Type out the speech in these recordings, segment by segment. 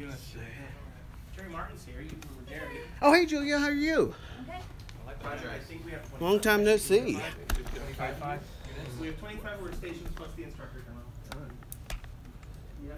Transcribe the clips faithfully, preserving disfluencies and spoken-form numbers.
Jerry Martin's here. You remember Jerry? Oh, hey, Julia, how are you? Okay. Roger, I think we have twenty-five. Long time no see. twenty-five. We have twenty-five workstations plus the instructor demo. Yeah.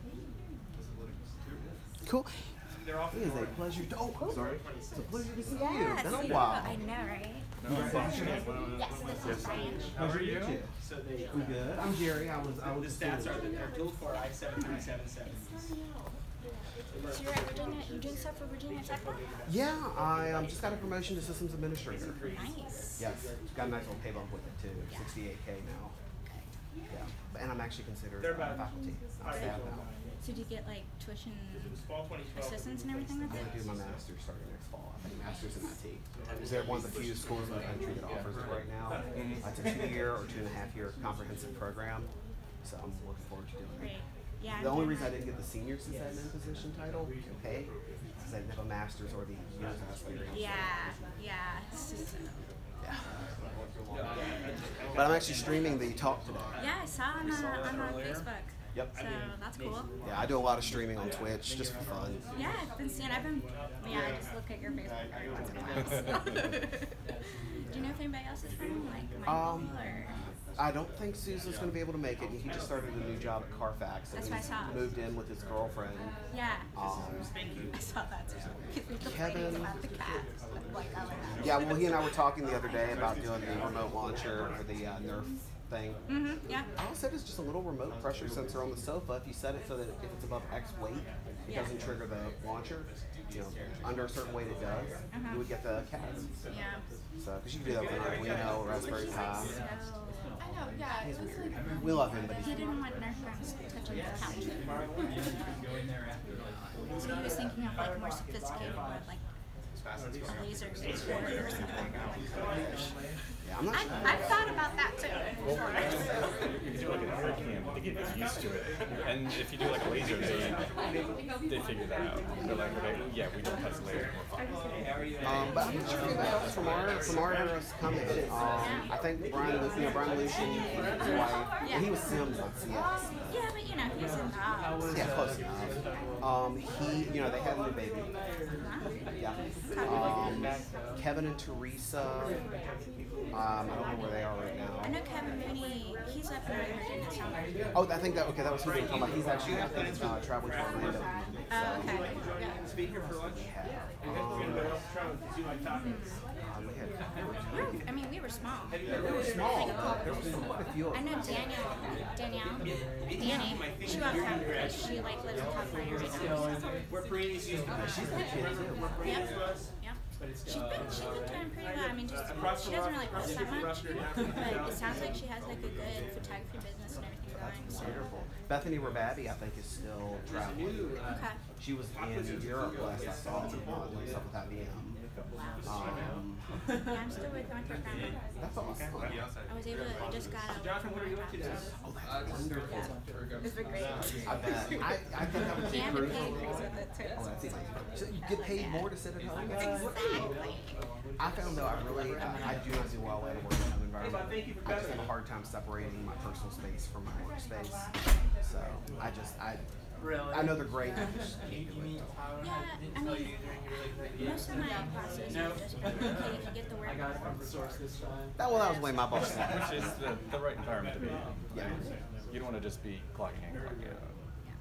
Cool. They're all It is a pleasure. To, oh, sorry. It's a pleasure to see you. Yes, Been a you- while. I know, right? Yes, this is Ryan. How are you? So they, I'm good. I'm Jerry. I was. I the was. stats are that they're dual core i seven three seven seven. So you're at Virginia, you're doing stuff for Virginia Tech now? Yeah, I um, just got a promotion to systems administrator. Nice. Yes, got a nice little pay bump with it too. sixty-eight K now. Yeah, and I'm actually considered They're uh, about faculty. I'm five staff people. now. So do you get like tuition Fall twenty twelve. assistance and everything with I'm it? gonna do my master's starting next fall. I think master's in I T. Is there one of the few schools in the country that offers it right now? It's a two-year or two and a half year comprehensive program. So I'm looking forward to doing it. Great. Yeah. The I'm only doing reason I that. didn't get the senior sysadmin position title, okay, is because I didn't have a master's or the years of experience. Yeah, yeah. It's just, Yeah. But I'm actually streaming the talk today. yeah, I saw on, uh, on uh, Facebook. Yep. So that's cool. Yeah, I do a lot of streaming on Twitch just for fun. Yeah, I've been seeing, I've been, yeah, I just look at your Facebook every once in a while. So. Do you know if anybody else is from, like, Michael Um, or? I don't think Susan's going to be able to make it. He just started a new job at Carfax. And That's what I he's saw. moved in with his girlfriend. Yeah. Um, I saw that too. Because we were Kevin- complaining about the cat. Like, I like that. yeah, well, he and I were talking the other day about doing the remote launcher for the uh, Nerf thing. Mm-hmm, yeah. All I said is just a little remote pressure sensor on the sofa. If you set it so that if it's above X weight, it Yeah. doesn't trigger the launcher. You know, under a certain weight it does. Uh-huh. You would get the cat. Yeah. So, because you can do that with an Arduino, Raspberry Pi. So, I know, yeah, it was like We love him, but he he's didn't want Nerf guns touching his couch. So he was thinking of like more sophisticated one, like a laser sword or something. yeah, I'm not I, sure. I've thought about that too. You can do like an air cam to get used to it. And if you do like a laser, they they figure that out. They're like, okay, yeah, we don't touch laser, we're fine. Um, but I'm not sure anybody else from our from our era is coming. Um, I think Brian, Lu- you know, Brian Lucian and his wife. Yeah. He was Sims on C S. Yeah, but you know, he's involved. Yeah, close enough. Um, he, you know, they had a new baby. Yeah. Um, Kevin and Teresa. Um, I don't know where they are right I now. know Kevin Mooney, he's up in Virginia somewhere. Oh, I think that okay. That was who we were talking about. He's actually I think uh, traveling to Orlando. Oh, okay. Yeah. Speaker for lunch. Yeah. Um, Do you like talking? uh, we had- We were, I mean, we were small. They were small. There was quite a few of I them. know Daniel, Danielle, Danny, she walks around because she like lives in California right now. Where Perini's used to be. She's a kid too. Yep. Yep. She's been, she's been doing pretty well. I mean, just, she doesn't really post that much, but it sounds like she has like a good photography business and everything going. So. Wonderful. Bethany Rababi, I think, is still traveling. Okay. She was in Europe last I saw her, uh, doing stuff with I B M. Wow. Um, Yeah, I'm still with Northrop Grumman. that's awesome. I was able to, I just got a Jonathan, what are you up to today? Oh, that's wonderful. It's been great. I bet. I, I think I would be And the crucial. pay increase with it too. Oh, that's easy. So you get paid more to sit at home? Exactly. I found though I really I, I do not do well in a work home environment. I just have a hard time separating my personal space from my workspace. So I just I I know they're great. I just can't do it. Yeah, I mean, most of my classes have just been okay if you get the work done. That well that was the way my boss said it. Which is the, the right environment to be in. Yeah. You don't want to just be clocking in, clocking out.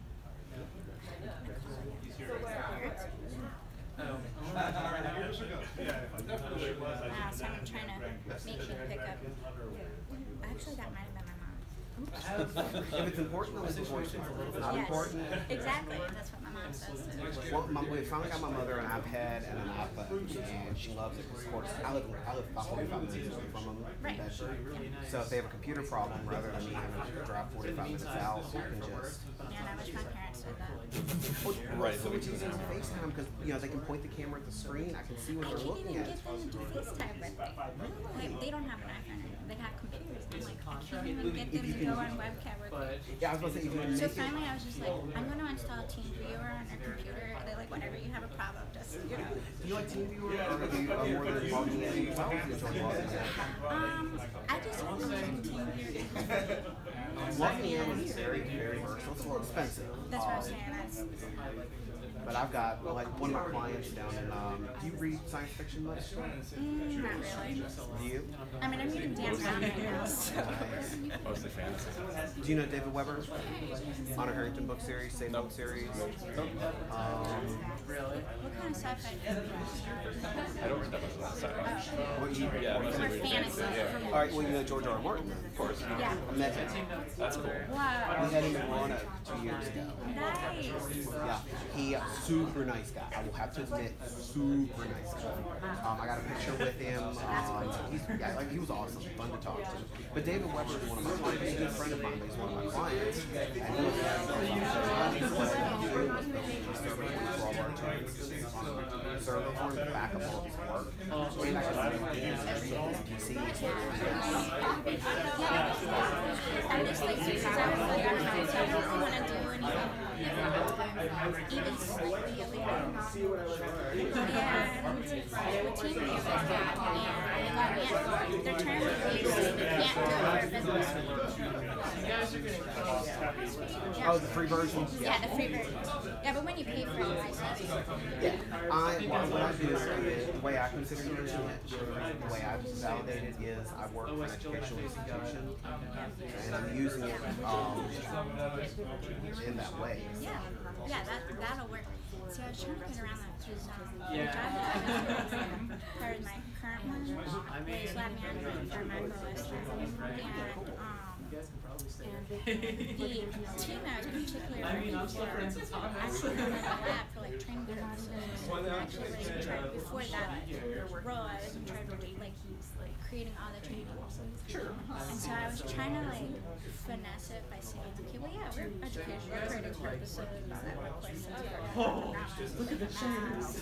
Wow, so I'm trying to make you pick up. Actually, that might have been my mom. Oops. If it's important, then it's important. If it's not Yes, important. exactly. That's what my mom says. too. Well, my, we finally got my mother an iPad and an iPhone, and she loves it because, of course, I live, I live about forty-five minutes away from them. in Right. Bedford. So if they have a computer problem, rather than me having to drive forty-five minutes out, I can just. Yeah, and I wish my parents did that. Right, So it's easier to FaceTime because you know they can point the camera at the screen. I can see what I they're can't looking even at. get them to do FaceTime with me. Like, they don't have an iPhone. They have computers. I'm like, I can't even get them to go on webcam with me. Yeah, I was going to say even So make it. finally, I was just like, I'm going to install TeamViewer on your computer. They're like, whenever you have a problem, just, you know. Do you like TeamViewer or do you uh, more than logging in? How do you enjoy logging in? Um, I just really like TeamViewer. Lafayette is very, very versatile. It's a little expensive. That's what I was Um, saying. That's, But I've got, like, one of my clients down in, um, do you read science fiction much? mm, not really. Do you? I mean, I'm reading Dan Brown right now, so. Mostly fantasy. Do you know David Weber? Honor Harrington book series, same book series. Um, What kind of sci-fi do you read? I don't read that much of that stuff. what you, Yeah, mostly More read fantasy. Yeah. all right, well, you know George R. R. Martin, then, of course. Yeah. I met him. That's cool. Wow. We had him in Toronto two years ago. Nice. Yeah, he uh, super nice guy. I will have to admit, super nice guy. Um, I got a picture with him. Um, he's, yeah, like he was awesome, fun to talk to. But David Weber is one of my clients. He's a good friend of mine, but he's one of my clients. And he was server for him to back up all of his work. And I got P C. I'm just like, because I was like, I don't know, so I don't really want to do anything even slightly illegal. Yeah, I'm team leader with that, and their term of use is you can't do it for a business. Oh, the free version? Yeah, the free version. Yeah, but when you pay for it, license. Yeah, I, well, what I do is, the way I consider using it, the way I validate it is I work for an educational institution, and I'm using it um, in that way. Yeah, yeah, that, that'll work. See, I was trying to get around that because um, the job that I have part of my current one is lab management for MacroOS, and um, and the team I was particularly working for actually had a lab for like training purposes. Actually, was in charge before that role, I was in charge of like creating all the training. Sure. And so I was trying to like finesse it by saying, okay, well, yeah, we're educational training purposes. That workplace look at the shoes.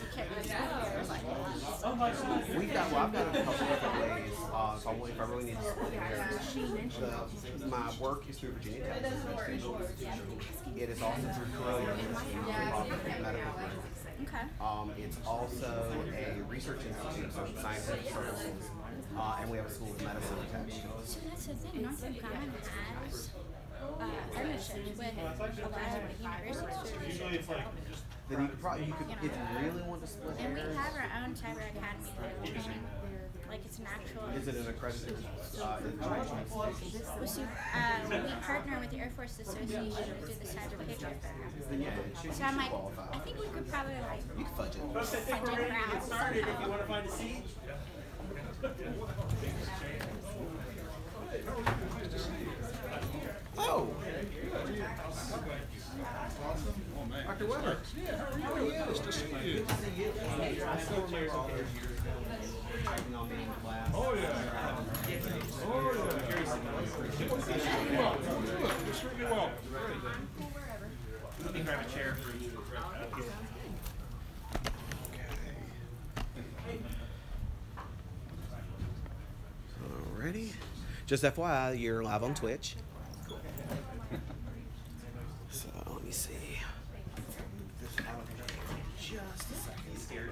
We've got, well, I've got a couple different ways. Uh, so if I really need to split hairs, the, my work is through Virginia Tech Educational Institution. It is also through Corona Medical Group. Okay. Um, it's also a research institute, so scientific services, uh, and we have a school of medicine attached to it. So that's the thing. Northrop Grumman has uh, partnerships with a lot of universities. Usually it's like Then you could probably, you could, if you really want to split And we hairs, have our own cyber academy that we like it's an actual. is it an accredited uh, educational institution? We, su- uh, we partner with the Air Force Association to do the cyber patriot program. Then yeah, it should, So you I'm should like, qualify. I think we could probably like You can fudge it. folks, I think we're ready to get started if you want to find a seat. Oh! Doctor Weber. Yeah, how are you? How are you? Nice to see you. I still remember all those years ago. Typing on me in class. Oh, yeah. Oh, yeah. Extremely well. Good. Extremely well. Let me grab a chair for you. Alrighty. Just F Y I, you're live on Twitch. So let me see. Just a second.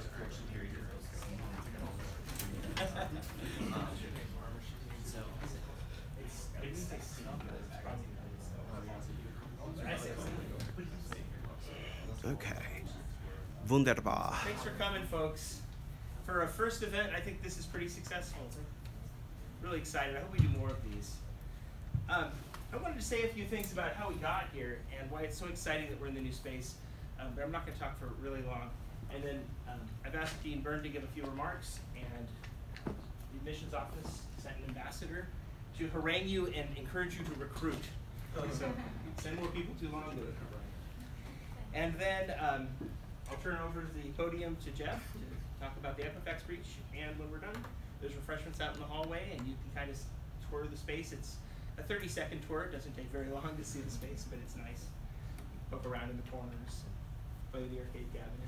Okay. Wunderbar. Thanks for coming, folks. For a first event, I think this is pretty successful. Really excited. I hope we do more of these. Um, I wanted to say a few things about how we got here and why it's so exciting that we're in the new space. Um, but I'm not going to talk for really long. And then um, I've asked Dean Byrne to give a few remarks, and the admissions office sent an ambassador to harangue you and encourage you to recruit. So send more people to Longwood. And then um, I'll turn over the podium to Jeff to talk about the Equifax breach. And when we're done, there's refreshments out in the hallway, and you can kind of tour the space. It's a thirty second tour. It doesn't take very long to see the space, but it's nice. Poke around in the corners, play with the arcade cabinet.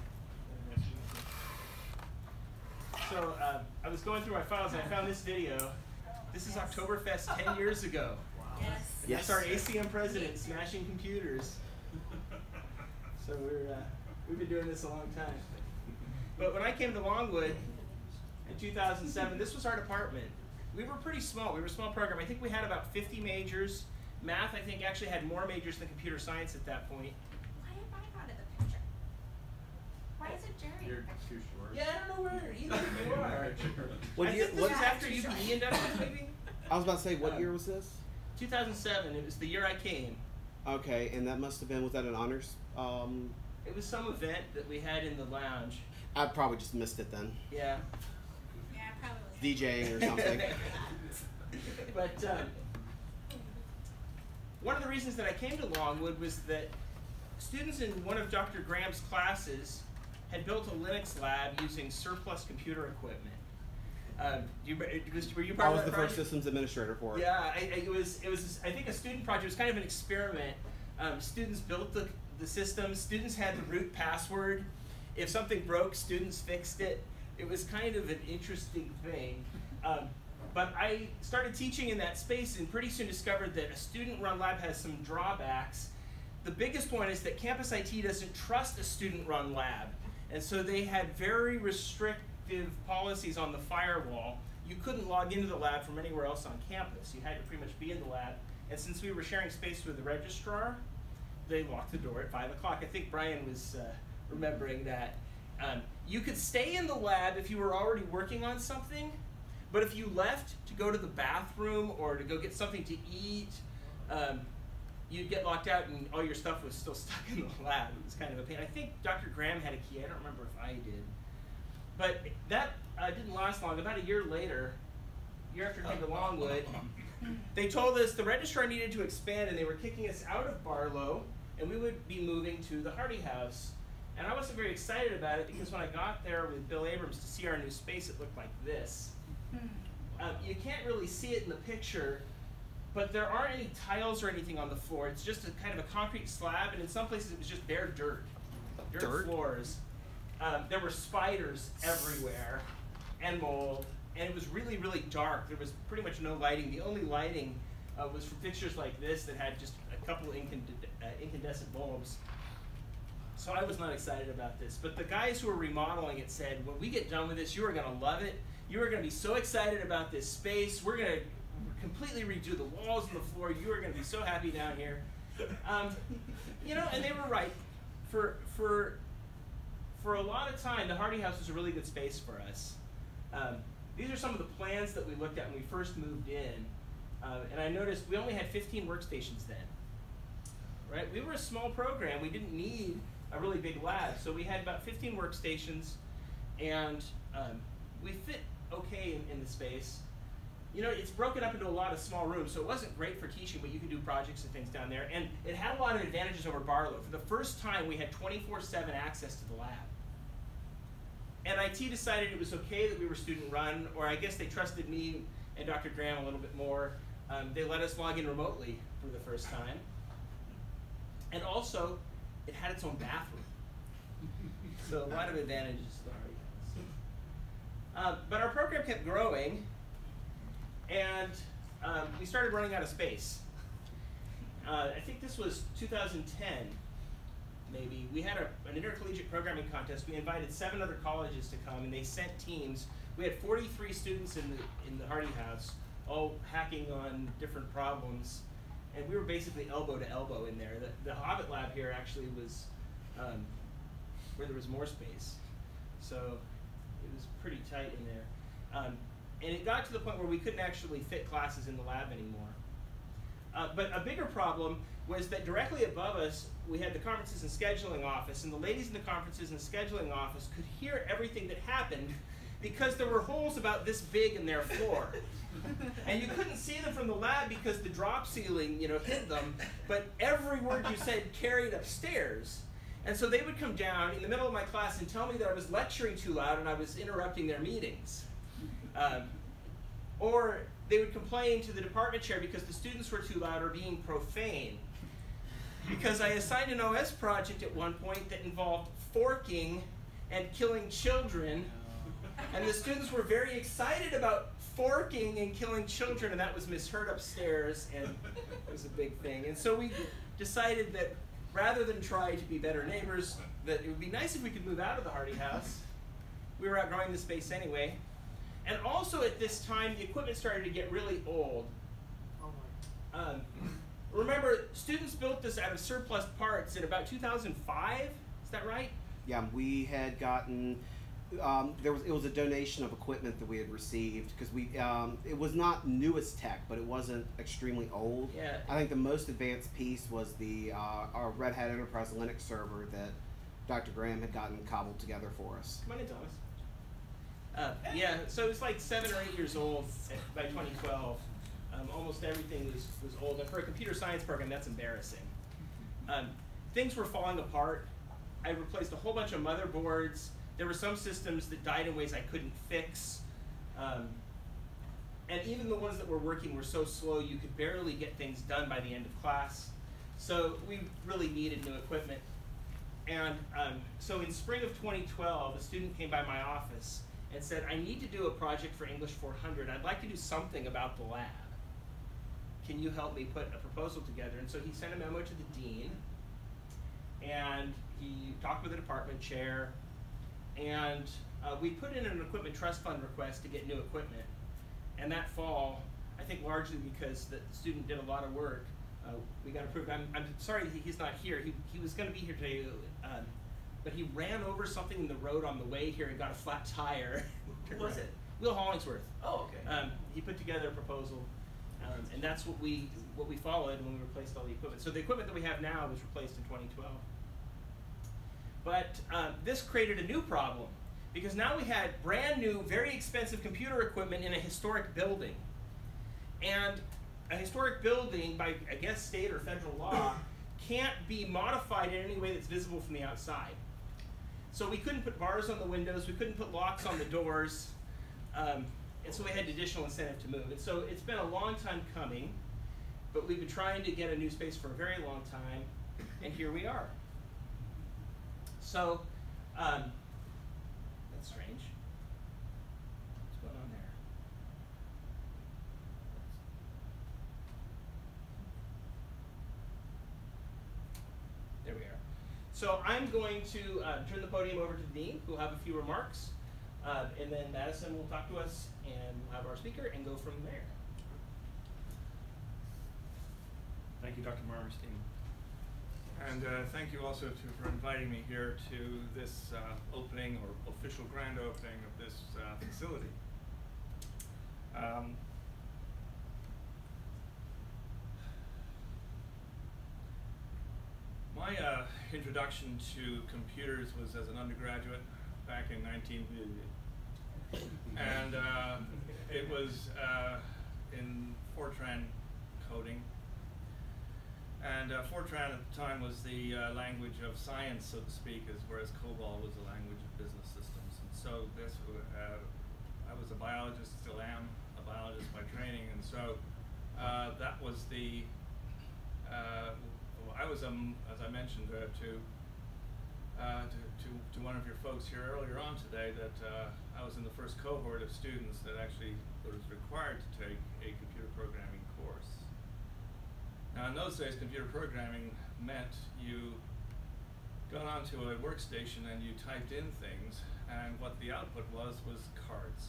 So uh, I was going through my files, and I found this video. This is Oktoberfest ten years ago. yes. Yes. That's our A C M president smashing computers. So we're uh, we've been doing this a long time. But when I came to Longwood in two thousand seven, this was our department. We were pretty small. We were a small program. I think we had about fifty majors, math, I think, actually had more majors than computer science at that point. Why am I not in the picture? Why is it Jerry? You're too short. Yeah, I don't know where either of you are. What I year- think this what- was after U P E inductions, maybe? I was about to say, what Um, year was this? two thousand seven, it was the year I came. Okay, and that must have been, was that an honors? Um, It was some event that we had in the lounge. I probably just missed it then. Yeah. Yeah, I probably was. DJing or something. But um, one of the reasons that I came to Longwood was that students in one of Doctor Graham's classes had built a Linux lab using surplus computer equipment. Um, you, was, were you part I of was that the project? first systems administrator for it. Yeah, I, I, it was. It was. I think a student project. It was kind of an experiment. Um, students built the the system. Students had the root password. If something broke, students fixed it. It was kind of an interesting thing. Um, but I started teaching in that space and pretty soon discovered that a student-run lab has some drawbacks. The biggest one is that Campus I T doesn't trust a student-run lab. And so they had very restrictive policies on the firewall. You couldn't log into the lab from anywhere else on campus. You had to pretty much be in the lab. And since we were sharing space with the registrar, they locked the door at five o'clock. I think Brian was uh, remembering that. Um, you could stay in the lab if you were already working on something, but if you left to go to the bathroom or to go get something to eat, um, you'd get locked out and all your stuff was still stuck in the lab. It was kind of a pain. I think Doctor Graham had a key. I don't remember if I did. But that uh, didn't last long. About a year later, a year after I came to Longwood, they told us the registrar needed to expand and they were kicking us out of Barlow and we would be moving to the Hardy House. And I wasn't very excited about it because when I got there with Bill Abrams to see our new space, it looked like this. Um, you can't really see it in the picture, but there aren't any tiles or anything on the floor. It's just a kind of a concrete slab, and in some places it was just bare dirt. Dirt, Dirt? floors. Um, there were spiders everywhere, and mold, and it was really, really dark. There was pretty much no lighting. The only lighting uh, was from fixtures like this that had just a couple of incand uh, incandescent bulbs. So I was not excited about this. But the guys who were remodeling it said, when we get done with this, you are going to love it. You are going to be so excited about this space. We're going to completely redo the walls and the floor. You are going to be so happy down here. Um, you know, and they were right. For, for, for a lot of time, the Hardy House was a really good space for us. Um, these are some of the plans that we looked at when we first moved in. Uh, and I noticed we only had fifteen workstations then. Right? We were a small program. We didn't need a really big lab. So we had about fifteen workstations, and um, we fit okay in, in the space. You know, it's broken up into a lot of small rooms, so it wasn't great for teaching, but you could do projects and things down there. And it had a lot of advantages over Barlow. For the first time, we had twenty-four seven access to the lab. And I T decided it was okay that we were student-run, or I guess they trusted me and Doctor Graham a little bit more. Um, they let us log in remotely for the first time. And also, it had its own bathroom. So a lot of advantages to the Hardy House. Uh, but our program kept growing, and um, we started running out of space. Uh, I think this was two thousand ten, maybe. We had a, an intercollegiate programming contest. We invited seven other colleges to come, and they sent teams. We had forty-three students in the, in the Hardy House, all hacking on different problems. And we were basically elbow to elbow in there. The, the Hobbit lab here actually was um, where there was more space. So it was pretty tight in there. Um, and it got to the point where we couldn't actually fit classes in the lab anymore. Uh, but a bigger problem was that directly above us, we had the conferences and scheduling office, and the ladies in the conferences and scheduling office could hear everything that happened because there were holes about this big in their floor. And you couldn't see them from the lab because the drop ceiling, you know, hid them, but every word you said carried upstairs. And so they would come down in the middle of my class and tell me that I was lecturing too loud and I was interrupting their meetings. Um, or they would complain to the department chair because the students were too loud or being profane. Because I assigned an O S project at one point that involved forking and killing children, and the students were very excited about forking and killing children, and that was misheard upstairs, and it was a big thing. And so we decided that rather than try to be better neighbors, that it would be nice if we could move out of the Hardy House. We were outgrowing the space anyway. And also at this time, the equipment started to get really old. Um, students built this out of surplus parts in about two thousand five. Is that right? Yeah, we had gotten, um, there was, it was a donation of equipment that we had received, because we, um, it was not newest tech, but it wasn't extremely old. Yeah. I think the most advanced piece was the, uh, our Red Hat Enterprise Linux server that Doctor Graham had gotten cobbled together for us. Come on in, Thomas. Uh, yeah, so it's like seven or eight years old by twenty twelve. Um, almost everything was, was old, and for a computer science program, that's embarrassing. Um, things were falling apart. I replaced a whole bunch of motherboards. There were some systems that died in ways I couldn't fix. Um, and even the ones that were working were so slow you could barely get things done by the end of class. So we really needed new equipment. And um, so in spring of twenty twelve, a student came by my office and said, I need to do a project for English four hundred. I'd like to do something about the lab. Can you help me put a proposal together? And so he sent a memo to the dean, and he talked with the department chair, and uh, we put in an equipment trust fund request to get new equipment. And that fall, I think largely because the student did a lot of work, uh, we got approved. I'm, I'm sorry he, he's not here. He, he was going to be here today, um, but he ran over something in the road on the way here and got a flat tire. Who was it? Will Hollingsworth. Oh, okay. Um, he put together a proposal, um, and that's what we what we followed when we replaced all the equipment. So the equipment that we have now was replaced in twenty twelve. But um, this created a new problem, because now we had brand new, very expensive computer equipment in a historic building. And a historic building, by I guess state or federal law, can't be modified in any way that's visible from the outside. So we couldn't put bars on the windows, we couldn't put locks on the doors, um, and so we had additional incentive to move. And so it's been a long time coming, but we've been trying to get a new space for a very long time, and here we are. So, um, that's strange. What's going on there? There we are. So I'm going to uh, turn the podium over to the dean, who will have a few remarks, uh, and then Madison will talk to us, and we'll have our speaker, and go from there. Thank you, Doctor Marmerstein. And uh, thank you also to, for inviting me here to this uh, opening or official grand opening of this uh, facility. Um, my uh, introduction to computers was as an undergraduate back in nineteen eighty, and uh, it was uh, in Fortran coding. And uh, Fortran at the time was the uh, language of science, so to speak, as whereas COBOL was the language of business systems. And so this, uh, I was a biologist, still am a biologist by training, and so uh, that was the. Uh, well, I was, um, as I mentioned uh, to, uh, to to to one of your folks here earlier on today, that uh, I was in the first cohort of students that actually was required to take a computer programming course. Now, in those days, computer programming meant you got onto a workstation and you typed in things, and what the output was was cards.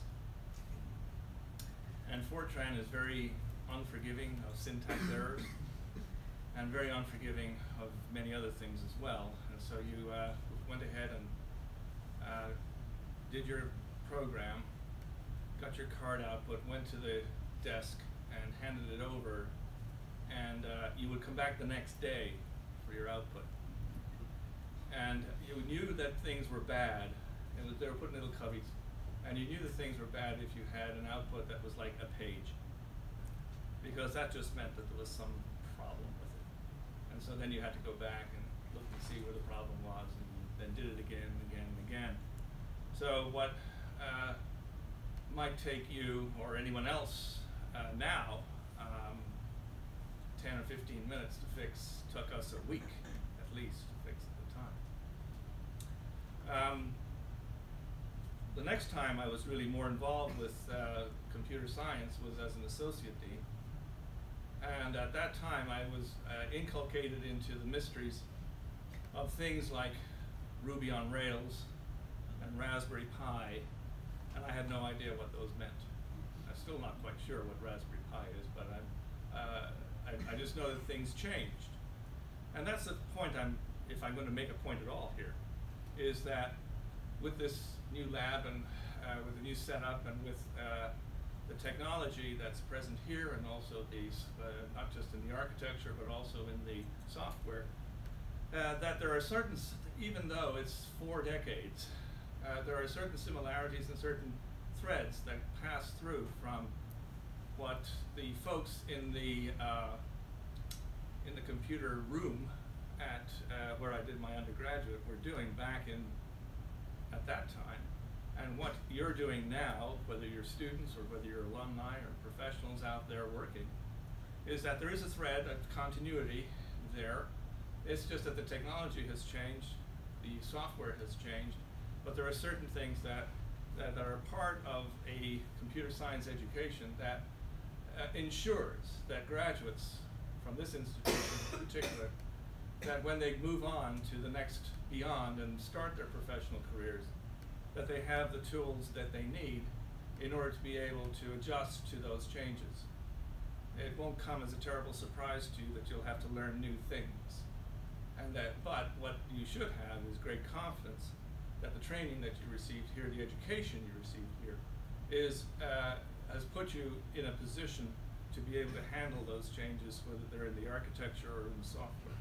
And Fortran is very unforgiving of syntax errors, and very unforgiving of many other things as well. And so you uh, went ahead and uh, did your program, got your card output, went to the desk, and handed it over. And uh, you would come back the next day for your output. And you knew that things were bad. It was, they were put in little cubbies. And you knew that things were bad if you had an output that was like a page. Because that just meant that there was some problem with it. And so then you had to go back and look and see where the problem was, and then did it again and again and again. So what uh, might take you or anyone else uh, now um, ten or fifteen minutes to fix took us a week, at least, to fix at the time. Um, the next time I was really more involved with uh, computer science was as an associate dean. And at that time I was uh, inculcated into the mysteries of things like Ruby on Rails and Raspberry Pi, and I had no idea what those meant. I'm still not quite sure what Raspberry Pi is, but I'm, uh, I, I just know that things changed. And that's the point I'm, if I'm going to make a point at all here, is that with this new lab and uh, with the new setup and with uh, the technology that's present here and also these, uh, not just in the architecture but also in the software, uh, that there are certain, even though it's four decades, uh, there are certain similarities and certain threads that pass through from what the folks in the uh, in the computer room at uh, where I did my undergraduate were doing back in at that time, and what you're doing now, whether you're students or whether you're alumni or professionals out there working, is that there is a thread of continuity there. It's just that the technology has changed, the software has changed, but there are certain things that that are part of a computer science education that uh, ensures that graduates from this institution in particular, that when they move on to the next beyond and start their professional careers, that they have the tools that they need in order to be able to adjust to those changes. It won't come as a terrible surprise to you that you'll have to learn new things. And that, but what you should have is great confidence that the training that you received here, the education you received here, is, uh, has put you in a position to be able to handle those changes, whether they're in the architecture or in the software.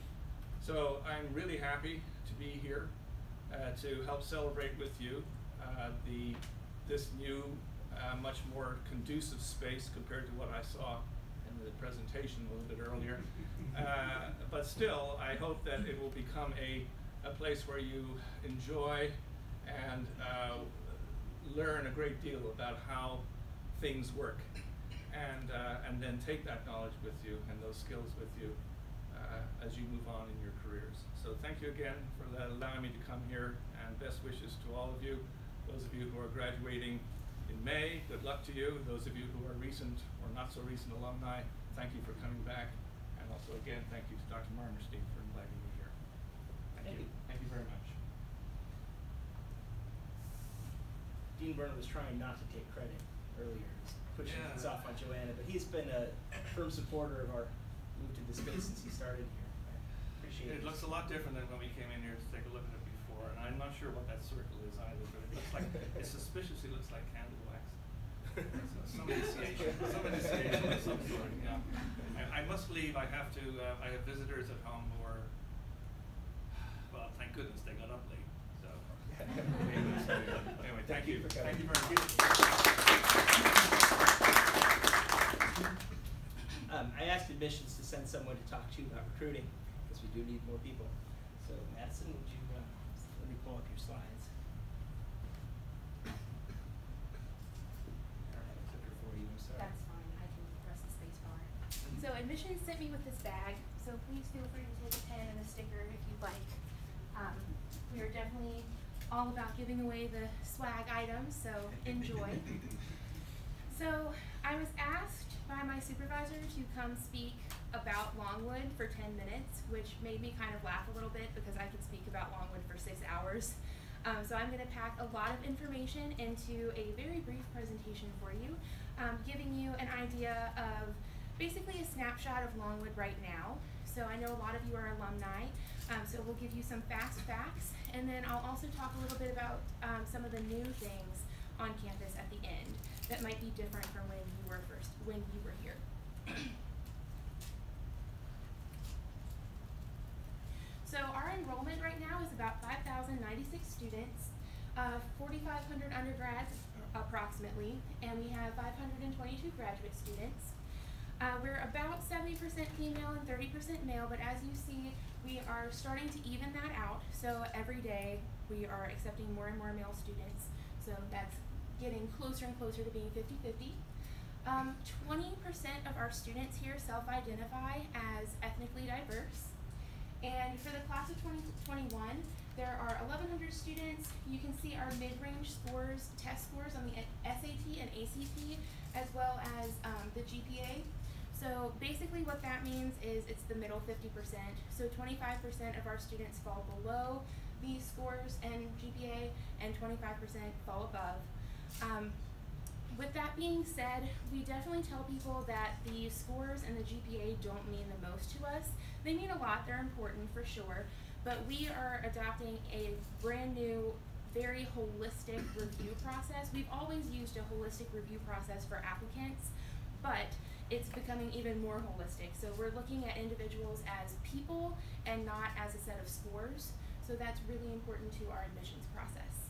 So I'm really happy to be here uh, to help celebrate with you uh, the, this new, uh, much more conducive space compared to what I saw in the presentation a little bit earlier. Uh, but still, I hope that it will become a, a place where you enjoy and uh, learn a great deal about how things work. And, uh, and then take that knowledge with you and those skills with you uh, as you move on in your careers. So thank you again for that, allowing me to come here, and best wishes to all of you. Those of you who are graduating in May, good luck to you. Those of you who are recent or not so recent alumni, thank you for coming back. And also again, thank you to Doctor Marmerstein for inviting me here. Thank, thank you. you. Thank you very much. Dean Burnham was trying not to take credit earlier, pushing yeah. things off on Joanna, but he's been a firm supporter of our move to the space since he started here. I appreciate it. It looks a lot different than when we came in here to take a look at it before, and I'm not sure what that circle is either, but it looks like, it suspiciously looks like candle wax. So some initiation, some initiation of some sort, yeah. I, I must leave, I have to, uh, I have visitors at home who are, well, thank goodness they got up late, so. Anyway, thank, thank you. you thank you very much. Um, I asked admissions to send someone to talk to you about recruiting, because we do need more people. So, Madison, would you uh, let me pull up your slides? I don't have a clicker for you, I'm sorry. That's fine. I can press the space bar. So, admissions sent me with this bag. So, please feel free to take a pen and a sticker if you'd like. Um, we are definitely all about giving away the swag items, so enjoy. So, I was asked by my supervisor to come speak about Longwood for ten minutes, which made me kind of laugh a little bit because I could speak about Longwood for six hours. Um, so I'm going to pack a lot of information into a very brief presentation for you, um, giving you an idea of basically a snapshot of Longwood right now. So I know a lot of you are alumni, um, so we'll give you some fast facts, and then I'll also talk a little bit about um, some of the new things on campus at the end that might be different from when you were first, when you were here. So our enrollment right now is about five thousand ninety-six students, uh, forty-five hundred undergrads approximately, and we have five hundred twenty-two graduate students. Uh, we're about seventy percent female and thirty percent male, but as you see, we are starting to even that out. So every day we are accepting more and more male students. So that's getting closer and closer to being fifty fifty. Um, twenty percent of our students here self-identify as ethnically diverse. And for the class of twenty twenty-one, there are eleven hundred students. You can see our mid-range scores, test scores on the S A T and A C T, as well as um, the G P A. So basically what that means is it's the middle fifty percent. So twenty-five percent of our students fall below these scores and G P A, and twenty-five percent fall above. Um, with that being said, we definitely tell people that the scores and the G P A don't mean the most to us. They mean a lot, they're important for sure, but we are adopting a brand new, very holistic review process. We've always used a holistic review process for applicants, but it's becoming even more holistic. So we're looking at individuals as people and not as a set of scores. So that's really important to our admissions process.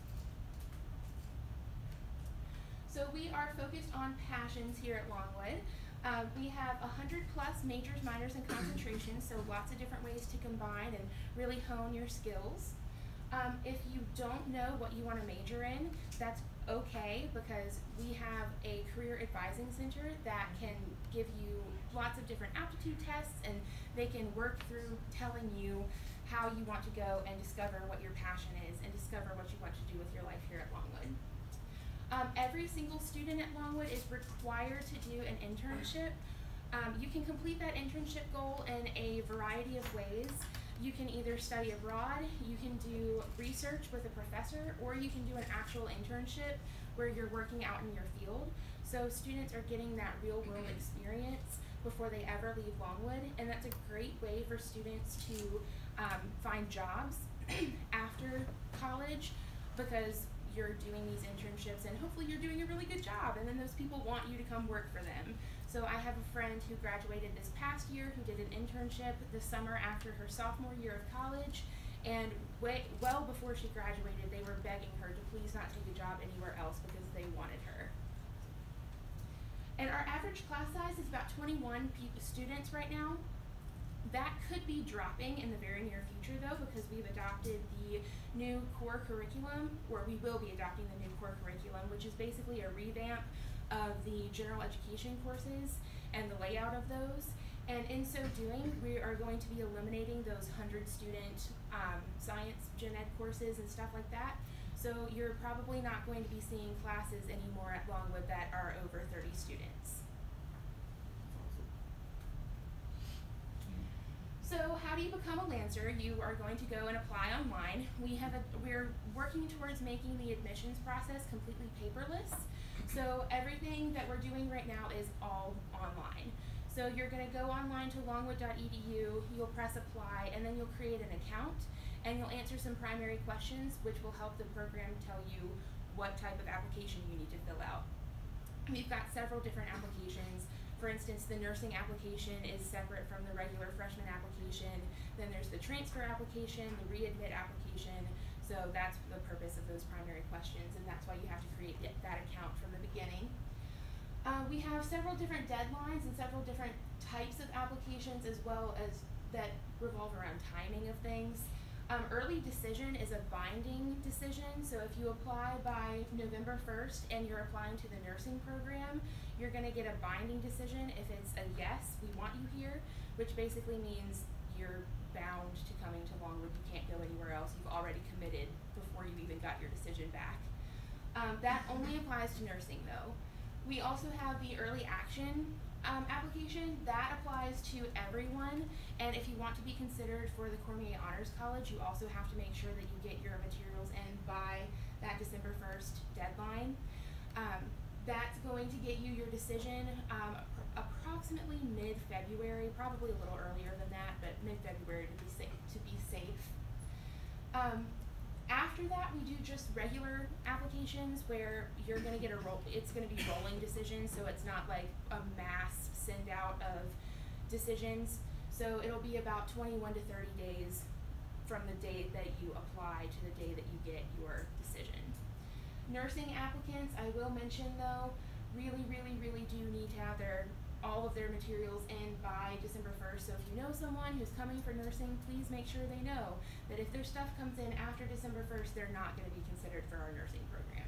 So we are focused on passions here at Longwood. Uh, we have one hundred plus majors, minors, and concentrations, so lots of different ways to combine and really hone your skills. Um, if you don't know what you want to major in, that's okay, because we have a career advising center that can give you lots of different aptitude tests, and they can work through telling you how you want to go and discover what your passion is and discover what you want to do with your life here at Longwood. Um, every single student at Longwood is required to do an internship. Um, you can complete that internship goal in a variety of ways. You can either study abroad, you can do research with a professor, or you can do an actual internship where you're working out in your field. So students are getting that real world experience before they ever leave Longwood, and that's a great way for students to um, find jobs after college, because you're doing these internships and hopefully you're doing a really good job, and then those people want you to come work for them. So I have a friend who graduated this past year who did an internship the summer after her sophomore year of college, and way, well before she graduated, they were begging her to please not take a job anywhere else because they wanted her. And our average class size is about twenty-one students right now. That could be dropping in the very near future though, because we've adopted the new core curriculum, or we will be adopting the new core curriculum, which is basically a revamp of the general education courses and the layout of those. And in so doing, we are going to be eliminating those one hundred student um, science gen ed courses and stuff like that. So you're probably not going to be seeing classes anymore at Longwood that are over thirty students. So how do you become a Lancer? You are going to go and apply online. We have a, we're working towards making the admissions process completely paperless. So everything that we're doing right now is all online. So you're going to go online to longwood dot e d u, you'll press apply, and then you'll create an account, and you'll answer some primary questions, which will help the program tell you what type of application you need to fill out. We've got several different applications. For instance, the nursing application is separate from the regular freshman application. Then there's the transfer application, the readmit application. So that's the purpose of those primary questions, and that's why you have to create that account from the beginning. Uh, we have several different deadlines and several different types of applications, as well as that revolve around timing of things. Um, early decision is a binding decision, so if you apply by November first and you're applying to the nursing program, you're going to get a binding decision if it's a yes, we want you here, which basically means you're bound to coming to Longwood, you can't go anywhere else, you've already committed before you even got your decision back. Um, that only applies to nursing though. We also have the early action Um, application that applies to everyone, and if you want to be considered for the Cormier Honors College, you also have to make sure that you get your materials in by that December first deadline. Um, that's going to get you your decision um, approximately mid-February, probably a little earlier than that, but mid-February to be safe. To be safe. Um, After that, we do just regular applications where you're going to get a roll. It's going to be rolling decisions, so it's not like a mass send out of decisions. So it'll be about twenty-one to thirty days from the date that you apply to the day that you get your decision. Nursing applicants, I will mention though, really, really, really do need to have their all of their materials in by December first. So if you know someone who's coming for nursing, please make sure they know that if their stuff comes in after December first, they're not going to be considered for our nursing program.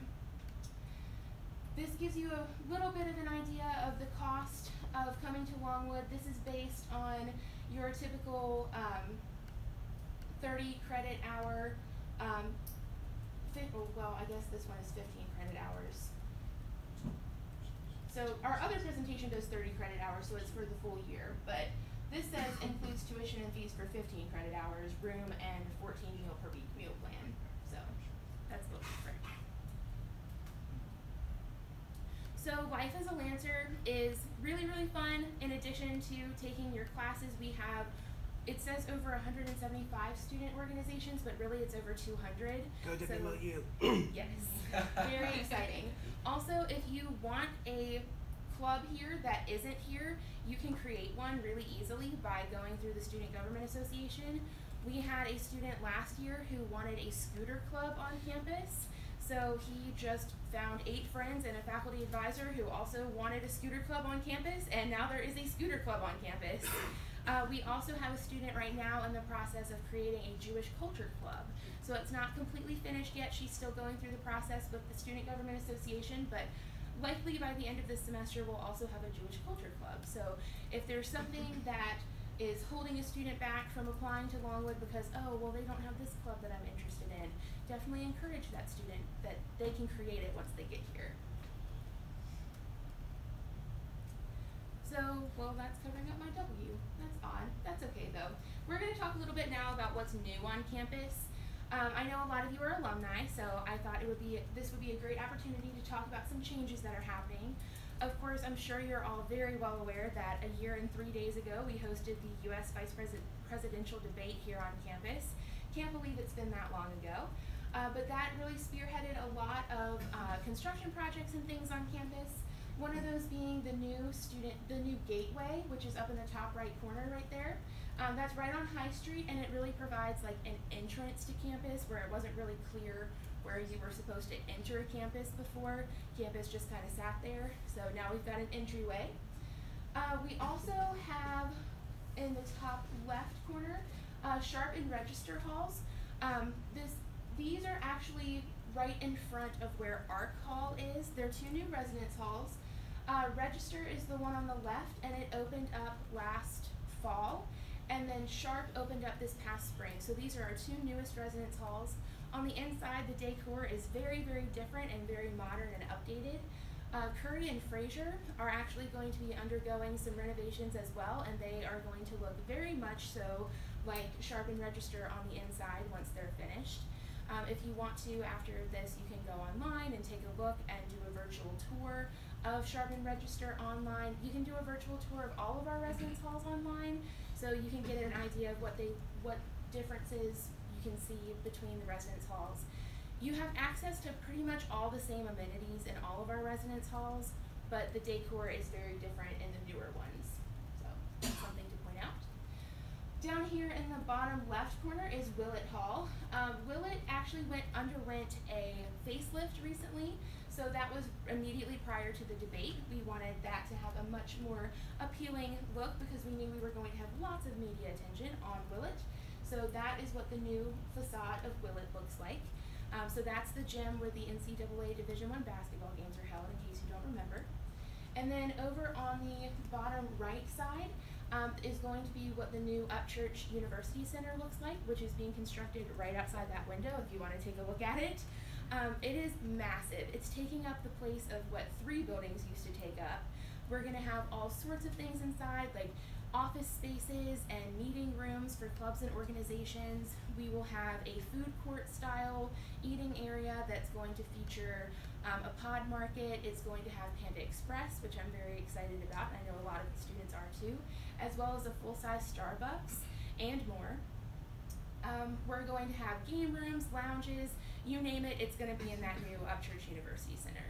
This gives you a little bit of an idea of the cost of coming to Longwood. This is based on your typical um, thirty credit hour, um, well, I guess this one is fifteen credit hours. So our other presentation does thirty credit hours, so it's for the full year, but this says includes tuition and fees for fifteen credit hours, room, and fourteen meal per week meal plan. So that's a little different. So life as a Lancer is really, really fun. In addition to taking your classes, we have it says over one hundred seventy-five student organizations, but really it's over two hundred. Go to so, B Y U. Yes, very exciting. Also, if you want a club here that isn't here, you can create one really easily by going through the Student Government Association. We had a student last year who wanted a scooter club on campus. So he just found eight friends and a faculty advisor who also wanted a scooter club on campus, and now there is a scooter club on campus. Uh, we also have a student right now in the process of creating a Jewish culture club. So it's not completely finished yet. She's still going through the process with the Student Government Association, but likely by the end of this semester we'll also have a Jewish culture club. So if there's something that is holding a student back from applying to Longwood because, oh, well, they don't have this club that I'm interested in, definitely encourage that student that they can create it once they get here. So, well, that's covering up my W. That's odd. That's okay, though. We're going to talk a little bit now about what's new on campus. Um, I know a lot of you are alumni, so I thought it would be this would be a great opportunity to talk about some changes that are happening. Of course, I'm sure you're all very well aware that a year and three days ago we hosted the U S Vice President presidential debate here on campus. Can't believe it's been that long ago. Uh, but that really spearheaded a lot of uh, construction projects and things on campus. One of those being the new student, the new gateway, which is up in the top right corner right there. Um, that's right on High Street, and it really provides like an entrance to campus where it wasn't really clear where you were supposed to enter campus before. Campus just kind of sat there, so now we've got an entryway. Uh, we also have in the top left corner, uh, Sharp and Register halls. Um, this, these are actually right in front of where Arc Hall is. They're two new residence halls. Uh, Register is the one on the left, and it opened up last fall. And then Sharp opened up this past spring. So these are our two newest residence halls. On the inside, the decor is very, very different and very modern and updated. Uh, Curry and Fraser are actually going to be undergoing some renovations as well, and they are going to look very much so like Sharp and Register on the inside once they're finished. Um, if you want to, after this, you can go online and take a look and do a virtual tour of Sharp and Register online. You can do a virtual tour of all of our residence halls online, so you can get an idea of what they, what differences you can see between the residence halls. You have access to pretty much all the same amenities in all of our residence halls, but the decor is very different in the newer ones. So that's something to point out. Down here in the bottom left corner is Willett Hall. Um, Willett actually went underwent a facelift recently, so that was immediately prior to the debate. We wanted that to have a much more appealing look because we knew we were going to have lots of media attention on Willett. So that is what the new facade of Willett looks like. Um, so that's the gym where the N C double A Division One basketball games are held, in case you don't remember. And then over on the bottom right side um, is going to be what the new Upchurch University Center looks like, which is being constructed right outside that window if you want to take a look at it. Um, it is massive. It's taking up the place of what three buildings used to take up. We're going to have all sorts of things inside, like office spaces and meeting rooms for clubs and organizations. We will have a food court style eating area that's going to feature um, a pod market. It's going to have Panda Express, which I'm very excited about, and I know a lot of the students are too, as well as a full-size Starbucks and more. Um, we're going to have game rooms, lounges, you name it, it's going to be in that new Upchurch University Center.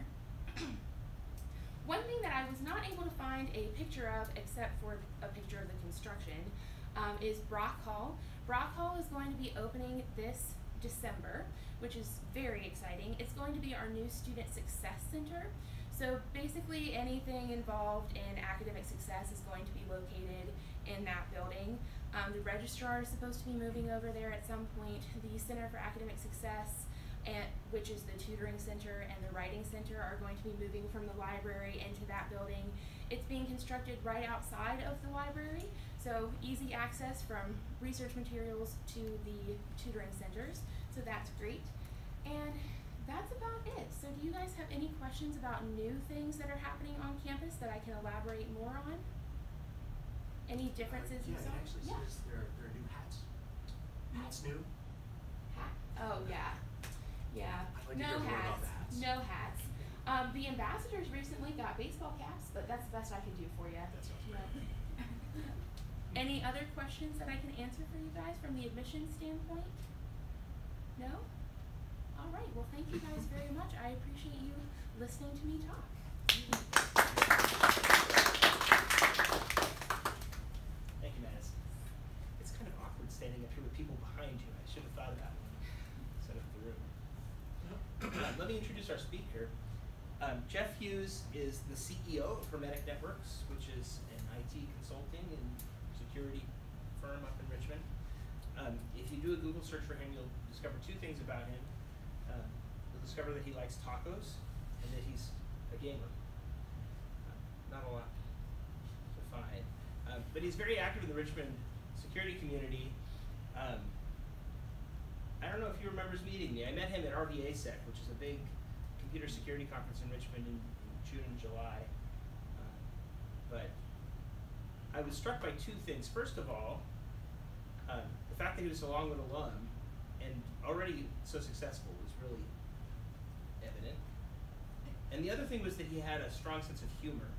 One thing that I was not able to find a picture of, except for a picture of the construction, um, is Brock Hall. Brock Hall is going to be opening this December, which is very exciting. It's going to be our new Student Success Center. So basically anything involved in academic success is going to be located in that building. Um, the registrar is supposed to be moving over there at some point. The Center for Academic Success, and, which is the tutoring center, and the writing center are going to be moving from the library into that building. It's being constructed right outside of the library, so easy access from research materials to the tutoring centers, so that's great. And that's about it. So do you guys have any questions about new things that are happening on campus that I can elaborate more on? Any differences? Uh, yeah, it actually yeah. says there, there are new hats. Hats new? Hat? Oh, yeah. Yeah. I'd like to no hear more hats. about the hats. No hats. Um, the ambassadors recently got baseball caps, but that's the best I could do for you. That sounds No. Any other questions that I can answer for you guys from the admissions standpoint? No? All right, well thank you guys very much. I appreciate you listening to me talk. Thank you, Maz. It's kind of awkward standing up here with people behind you. I should have thought of that one. Set up the room. Uh, let me introduce our speaker. Um, Jeff Hughes is the C E O of Hermetic Networks, which is an I T consulting and security firm up in Richmond. Um, if you do a Google search for him, you'll discover two things about him. Um, you'll discover that he likes tacos and that he's a gamer. Uh, not a lot to find. Um, but he's very active in the Richmond security community. Um, I don't know if he remembers meeting me. I met him at R V A Sec, which is a big computer security conference in Richmond in, in June and July. Uh, but I was struck by two things. First of all, um, the fact that he was a Longwood alum and already so successful was really evident. And the other thing was that he had a strong sense of humor.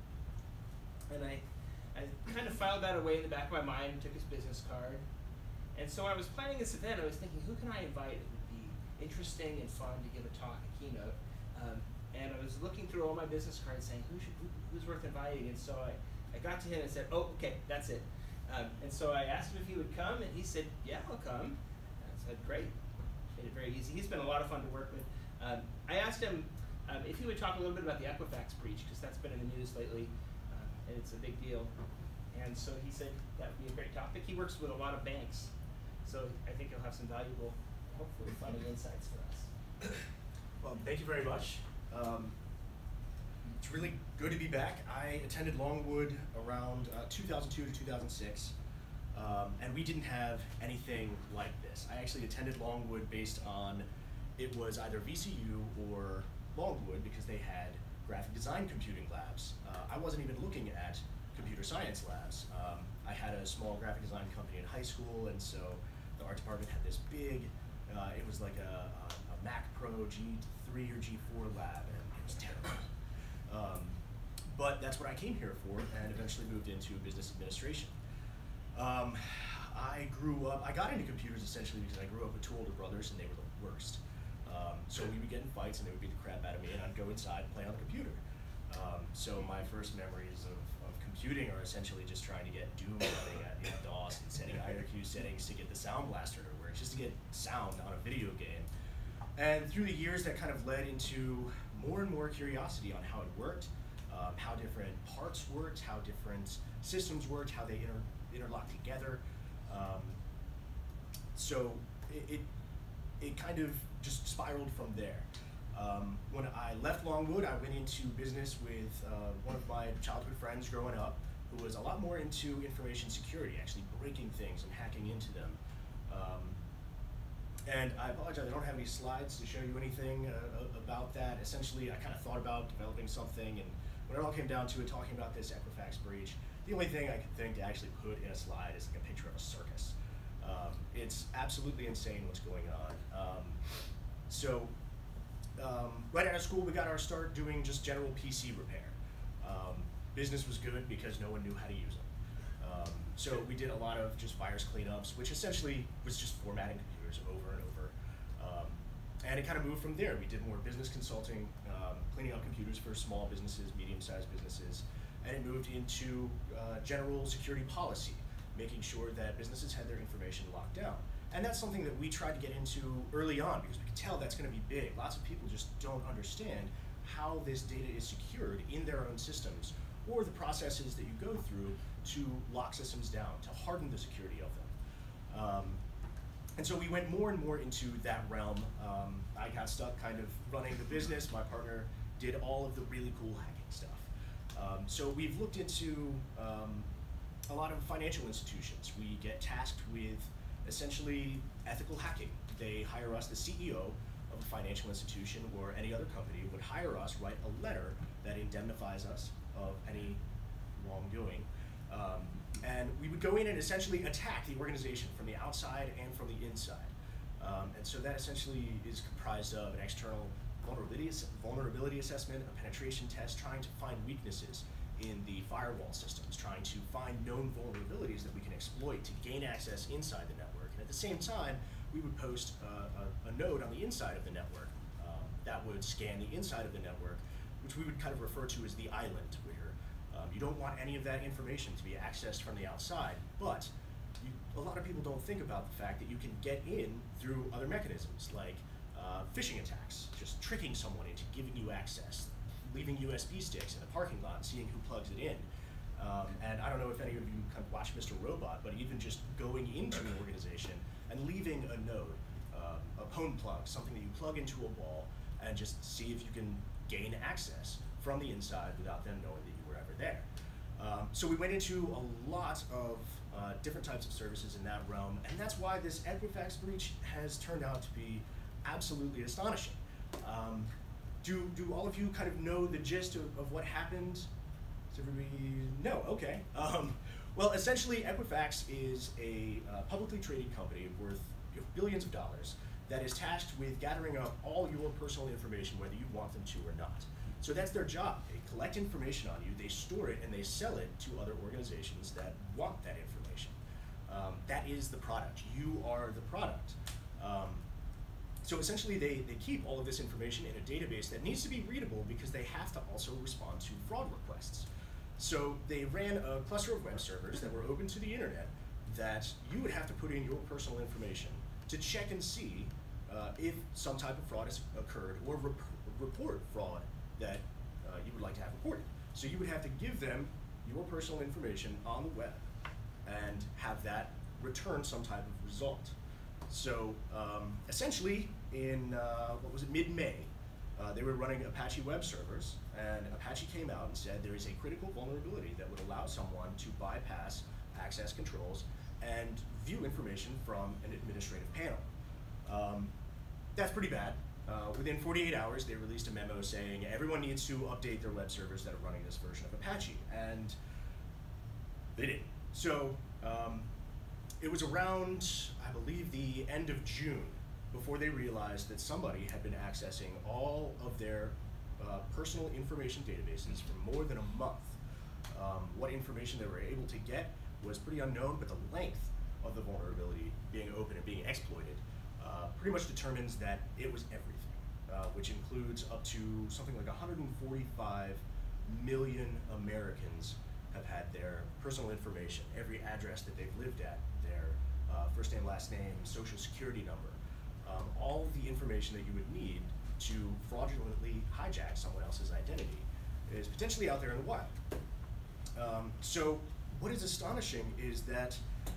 And I, I kind of filed that away in the back of my mind and took his business card. And so when I was planning this event, I was thinking, who can I invite? It would be interesting and fun to give a talk, a keynote. Um, and I was looking through all my business cards saying, who should, who, who's worth inviting? And so I, I got to him and said, oh, okay, that's it. Um, and so I asked him if he would come, and he said, yeah, I'll come. And I said, great. Made it very easy. He's been a lot of fun to work with. Um, I asked him um, if he would talk a little bit about the Equifax breach, because that's been in the news lately, um, and it's a big deal. And so he said that would be a great topic. He works with a lot of banks, so I think he'll have some valuable, hopefully funny insights for us. Well, thank you very much. Um, it's really good to be back. I attended Longwood around uh, two thousand two to two thousand six, um, and we didn't have anything like this. I actually attended Longwood based on, it was either V C U or Longwood because they had graphic design computing labs. Uh, I wasn't even looking at computer science labs. Um, I had a small graphic design company in high school, and so the art department had this big, uh, it was like a, a, a Mac Pro G three or G four lab, and it was terrible. Um, but that's what I came here for, and eventually moved into business administration. Um, I grew up, I got into computers essentially because I grew up with two older brothers, and they were the worst. Um, so we would get in fights, and they would beat the crap out of me, and I'd go inside and play on the computer. Um, so my first memories of, of computing are essentially just trying to get Doom running at in DOS and setting I R Q settings to get the Sound Blaster to work, just to get sound on a video game. And through the years, that kind of led into more and more curiosity on how it worked, um, how different parts worked, how different systems worked, how they inter interlocked together. Um, so it, it, it kind of just spiraled from there. Um, when I left Longwood, I went into business with uh, one of my childhood friends growing up, who was a lot more into information security, actually breaking things and hacking into them. Um, and I apologize, I don't have any slides to show you anything uh, about that. Essentially, I kind of thought about developing something, and when it all came down to it, talking about this Equifax breach, the only thing I could think to actually put in a slide is like a picture of a circus. Um, it's absolutely insane what's going on. Um, so. Um, right out of school, we got our start doing just general P C repair. Um, business was good because no one knew how to use them. Um, so we did a lot of just virus cleanups, which essentially was just formatting computers over and over. Um, and it kind of moved from there. We did more business consulting, um, cleaning up computers for small businesses, medium-sized businesses, and it moved into uh, general security policy, making sure that businesses had their information locked down. And that's something that we tried to get into early on because we could tell that's going to be big. Lots of people just don't understand how this data is secured in their own systems or the processes that you go through to lock systems down, to harden the security of them. Um, and so we went more and more into that realm. Um, I got stuck kind of running the business. My partner did all of the really cool hacking stuff. Um, so we've looked into um, a lot of financial institutions. We get tasked with essentially ethical hacking. They hire us, the C E O of a financial institution or any other company would hire us, write a letter that indemnifies us of any wrongdoing. Um, and we would go in and essentially attack the organization from the outside and from the inside. Um, and so that essentially is comprised of an external vulnerability, vulnerability assessment, a penetration test, trying to find weaknesses in the firewall systems, trying to find known vulnerabilities that we can exploit to gain access inside the network. And at the same time, we would post uh, a, a node on the inside of the network um, that would scan the inside of the network, which we would kind of refer to as the island, where um, you don't want any of that information to be accessed from the outside, but you, a lot of people don't think about the fact that you can get in through other mechanisms, like uh, phishing attacks, just tricking someone into giving you access, leaving U S B sticks in a parking lot and seeing who plugs it in. Um, and I don't know if any of you kind of watch Mister Robot, but even just going into an organization and leaving a node, uh, a pwn plug, something that you plug into a wall, and just see if you can gain access from the inside without them knowing that you were ever there. Um, so we went into a lot of uh, different types of services in that realm, and that's why this Equifax breach has turned out to be absolutely astonishing. Um, do, do all of you kind of know the gist of, of what happened? Does everybody know? Okay. Um, well, essentially, Equifax is a uh, publicly traded company worth you know, billions of dollars that is tasked with gathering up all your personal information, whether you want them to or not. So that's their job. They collect information on you, they store it, and they sell it to other organizations that want that information. Um, that is the product. You are the product. Um, so essentially, they, they keep all of this information in a database that needs to be readable because they have to also respond to fraud requests. So they ran a cluster of web servers that were open to the internet that you would have to put in your personal information to check and see uh, if some type of fraud has occurred, or rep report fraud that uh, you would like to have reported. So you would have to give them your personal information on the web and have that return some type of result. So um, essentially, in uh, what was it, mid-May, uh, they were running Apache web servers, and Apache came out and said there is a critical vulnerability that would allow someone to bypass access controls and view information from an administrative panel. Um, that's pretty bad. Uh, within forty-eight hours, they released a memo saying everyone needs to update their web servers that are running this version of Apache, and they didn't. So um, it was around, I believe, the end of June before they realized that somebody had been accessing all of their uh, personal information databases for more than a month. Um, what information they were able to get was pretty unknown, but the length of the vulnerability being open and being exploited uh, pretty much determines that it was everything, uh, which includes up to something like one hundred forty-five million Americans have had their personal information, every address that they've lived at, their uh, first name, last name, social security number, um, all the information that you would need to fraudulently hijack someone else's identity is potentially out there in the wild. Um, so what is astonishing is that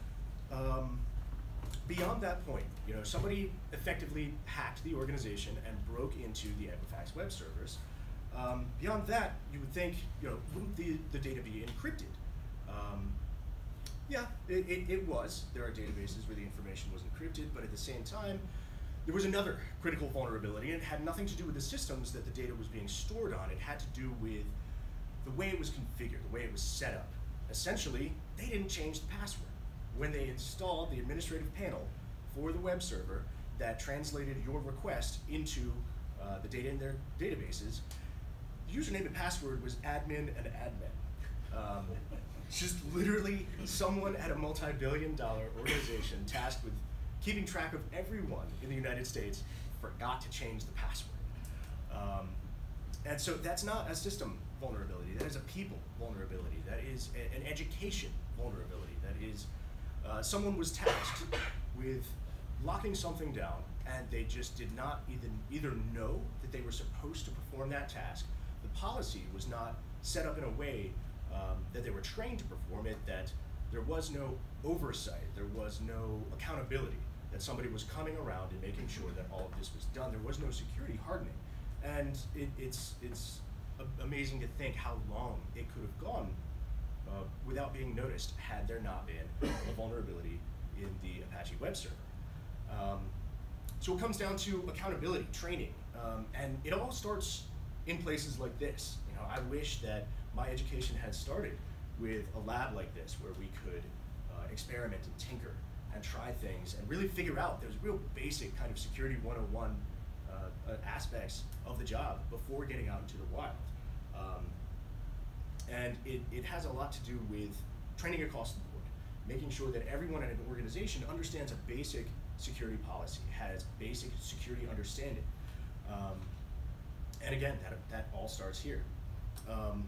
um, beyond that point, you know, somebody effectively hacked the organization and broke into the Equifax web servers. Um, beyond that, you would think, you know, wouldn't the, the data be encrypted? Um, yeah, it, it, it was. There are databases where the information was encrypted, but at the same time, there was another critical vulnerability, and it had nothing to do with the systems that the data was being stored on. It had to do with the way it was configured, the way it was set up. Essentially, they didn't change the password. When they installed the administrative panel for the web server that translated your request into uh, the data in their databases, the username and password was admin and admin. Um, just literally someone at a multi-billion dollar organization tasked with keeping track of everyone in the United States forgot to change the password. Um, and so that's not a system vulnerability, that is a people vulnerability, that is a, an education vulnerability, that is uh, someone was tasked with locking something down and they just did not even either know that they were supposed to perform that task. The policy was not set up in a way um, that they were trained to perform it, that there was no oversight, there was no accountability, that somebody was coming around and making sure that all of this was done. There was no security hardening. And it, it's, it's amazing to think how long it could have gone uh, without being noticed had there not been a vulnerability in the Apache web server. Um, so it comes down to accountability, training, um, and it all starts in places like this. You know, I wish that my education had started with a lab like this where we could uh, experiment and tinker and try things and really figure out there's real basic kind of security one oh one uh, uh, aspects of the job before getting out into the wild. Um, And it, it has a lot to do with training across the board, making sure that everyone in an organization understands a basic security policy, has basic security understanding. Um, and again, that, that all starts here. Um,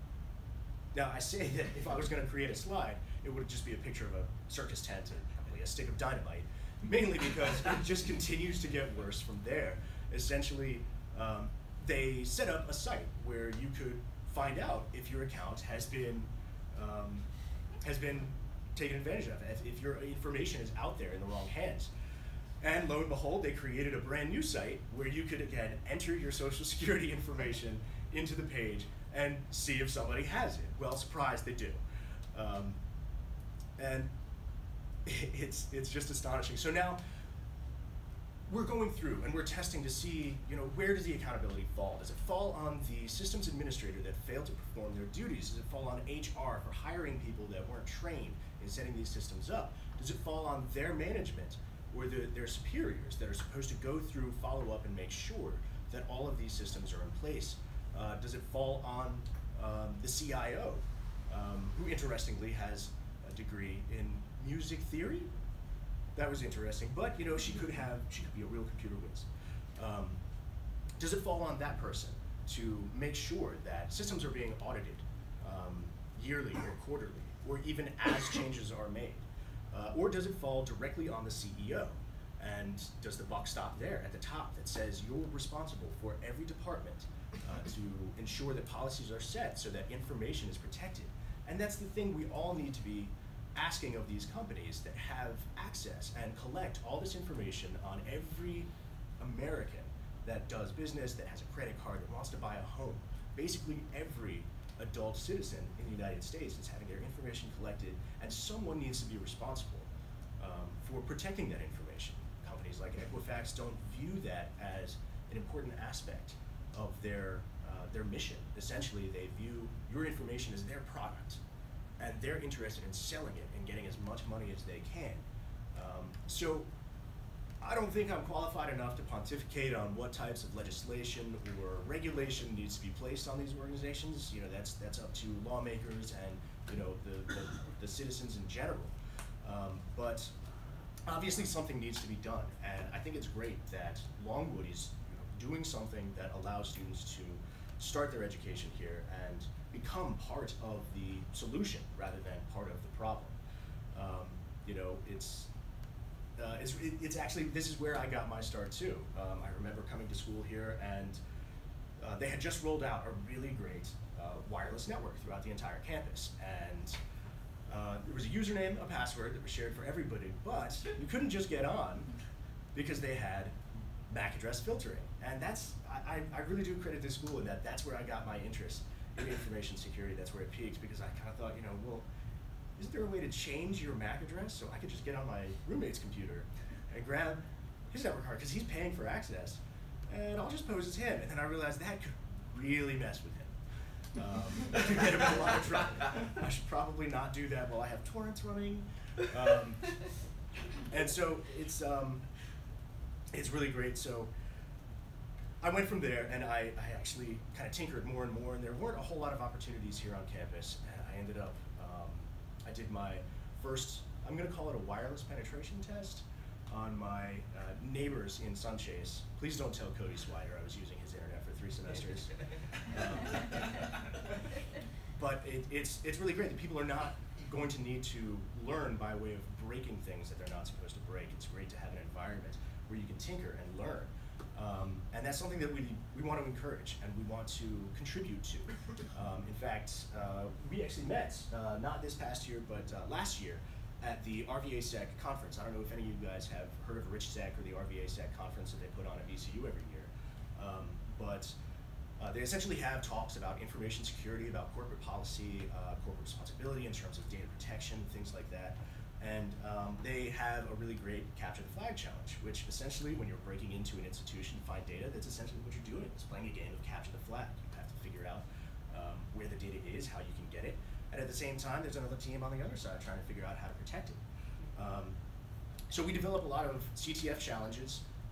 now, I say that if I was going to create a slide, it would just be a picture of a circus tent and probably a stick of dynamite, mainly because it just continues to get worse from there. Essentially, um, they set up a site where you could find out if your account has been um, has been taken advantage of, if, if your information is out there in the wrong hands. And lo and behold, they created a brand new site where you could, again, enter your social security information into the page and see if somebody has it. Well, surprise, they do. Um, and it's, it's just astonishing. So now, we're going through and we're testing to see, you know, where does the accountability fall? Does it fall on the systems administrator that failed to perform their duties? Does it fall on H R for hiring people that weren't trained in setting these systems up? Does it fall on their management or the, their superiors that are supposed to go through, follow up, and make sure that all of these systems are in place? Uh, does it fall on um, the C I O, um, who interestingly has a degree in music theory? That was interesting, but you know, she could have, she could be a real computer whiz. Um, does it fall on that person to make sure that systems are being audited um, yearly or quarterly, or even as changes are made? Uh, or does it fall directly on the C E O? And does the buck stop there at the top that says you're responsible for every department uh, to ensure that policies are set so that information is protected? And that's the thing we all need to be asking of these companies that have access and collect all this information on every American that does business, that has a credit card, that wants to buy a home. Basically every adult citizen in the United States is having their information collected, and someone needs to be responsible um, for protecting that information. Companies like Equifax don't view that as an important aspect of their, uh, their mission. Essentially, they view your information as their product, and they're interested in selling it and getting as much money as they can. Um, so I don't think I'm qualified enough to pontificate on what types of legislation or regulation needs to be placed on these organizations. You know, that's that's up to lawmakers and you know the, the, the citizens in general. Um, but obviously something needs to be done, and I think it's great that Longwood is you know, doing something that allows students to start their education here and become part of the solution rather than part of the problem. Um, you know, it's, uh, it's, it, it's actually, this is where I got my start too. Um, I remember coming to school here and uh, they had just rolled out a really great uh, wireless network throughout the entire campus. And uh, there was a username, a password that was shared for everybody, but you couldn't just get on because they had M A C address filtering. And that's, I, I really do credit this school in that that's where I got my interest in information security. That's where it peaked, because I kind of thought, you know, well, isn't there a way to change your M A C address so I could just get on my roommate's computer and grab his network card because he's paying for access, and I'll just pose as him. And then I realized that could really mess with him. Um, I could get him in a lot of trouble. I should probably not do that while I have torrents running. Um, and so it's um, it's really great. So I went from there, and I, I actually kind of tinkered more and more, and there weren't a whole lot of opportunities here on campus, and I ended up, um, I did my first, I'm gonna call it a wireless penetration test on my uh, neighbors in Sunchase. Please don't tell Cody Swider I was using his internet for three semesters. um, but it, it's, it's really great that people are not going to need to learn by way of breaking things that they're not supposed to break. It's great to have an environment where you can tinker and learn. Um, and that's something that we, we want to encourage and we want to contribute to. Um, in fact, uh, we actually met, uh, not this past year, but uh, last year at the R V A S E C conference. I don't know if any of you guys have heard of Rich S E C or the R V A S E C conference that they put on at V C U every year. Um, but uh, they essentially have talks about information security, about corporate policy, uh, corporate responsibility in terms of data protection, things like that. And um, they have a really great capture the flag challenge, which essentially, when you're breaking into an institution to find data, that's essentially what you're doing. It's playing a game of capture the flag. You have to figure out um, where the data is, how you can get it, and at the same time, there's another team on the other side trying to figure out how to protect it. Um, so we develop a lot of C T F challenges